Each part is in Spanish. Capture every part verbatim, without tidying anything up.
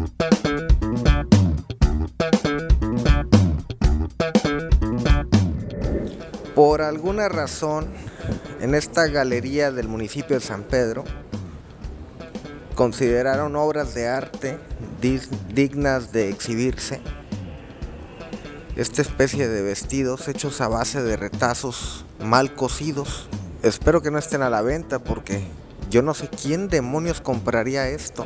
Por alguna razón, en esta galería del municipio de San Pedro, consideraron obras de arte dignas de exhibirse esta especie de vestidos hechos a base de retazos mal cosidos. Espero que no estén a la venta porque yo no sé quién demonios compraría esto.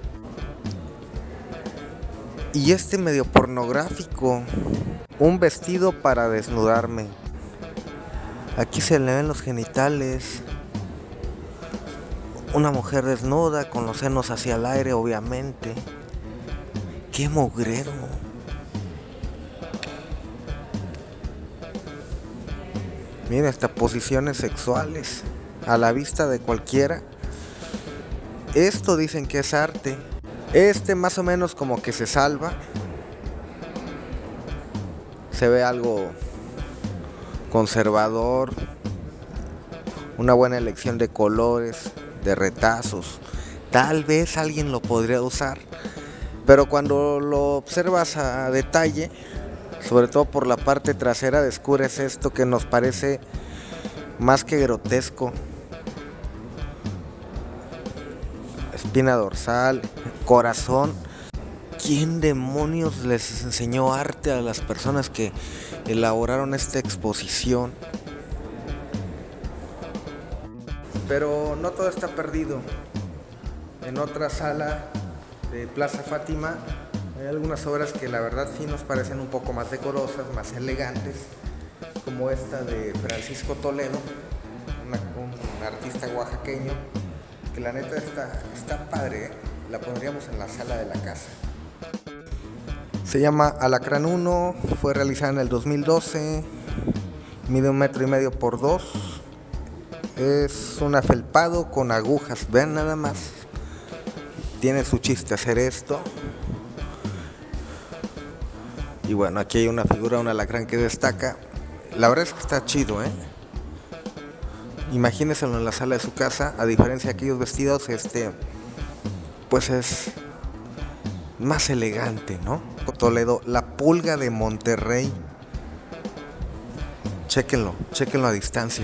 Y este medio pornográfico, un vestido para desnudarme. Aquí se le ven los genitales. Una mujer desnuda con los senos hacia el aire, obviamente. ¡Qué mugrero! Miren, hasta posiciones sexuales a la vista de cualquiera. Esto dicen que es arte. Este más o menos como que se salva. Se ve algo conservador, una buena elección de colores, de retazos. Tal vez alguien lo podría usar, pero cuando lo observas a detalle, sobre todo por la parte trasera, descubres esto que nos parece más que grotesco. Espina dorsal, corazón. ¿Quién demonios les enseñó arte a las personas que elaboraron esta exposición? Pero no todo está perdido. En otra sala de Plaza Fátima hay algunas obras que la verdad sí nos parecen un poco más decorosas, más elegantes, como esta de Francisco Toledo, una, un artista oaxaqueño, que la neta está, está padre, ¿eh? La pondríamos en la sala de la casa. Se llama Alacrán uno, fue realizada en el dos mil doce, mide un metro y medio por dos, es un afelpado con agujas, vean nada más, tiene su chiste hacer esto. Y bueno, aquí hay una figura de un alacrán que destaca, la verdad es que está chido, ¿eh? Imagínenselo en la sala de su casa, a diferencia de aquellos vestidos, este, pues es más elegante, ¿no? Toledo, la pulga de Monterrey. Chéquenlo, chéquenlo a distancia.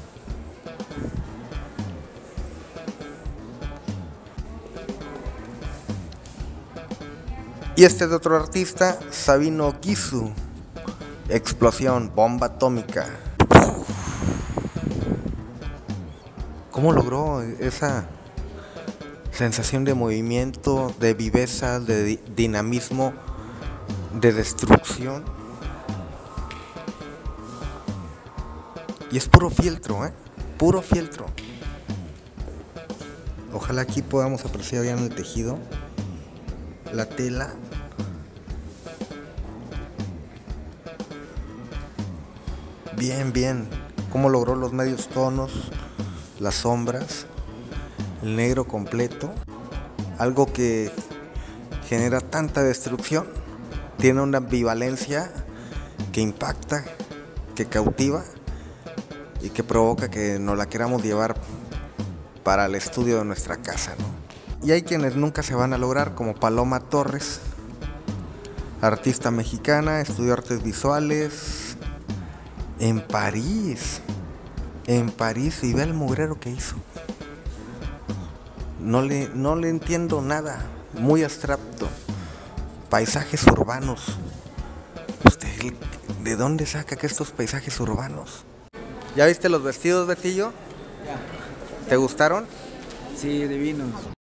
Y este de otro artista, Sabino Kisu. Explosión, bomba atómica. ¿Cómo logró esa sensación de movimiento, de viveza, de di- dinamismo, de destrucción? Y es puro fieltro, ¿eh? Puro fieltro. Ojalá aquí podamos apreciar bien el tejido, la tela. Bien, bien. Cómo logró los medios tonos, las sombras, el negro completo, algo que genera tanta destrucción, tiene una ambivalencia que impacta, que cautiva y que provoca que nos la queramos llevar para el estudio de nuestra casa, ¿no? Y hay quienes nunca se van a lograr, como Paloma Torres, artista mexicana, estudió artes visuales en París, en París, y ve el mugrero que hizo. No le, no le entiendo nada, muy abstracto, paisajes urbanos. ¿Usted de dónde saca que estos paisajes urbanos? ¿Ya viste los vestidos, Betillo? Ya. ¿Te gustaron? Sí, divinos.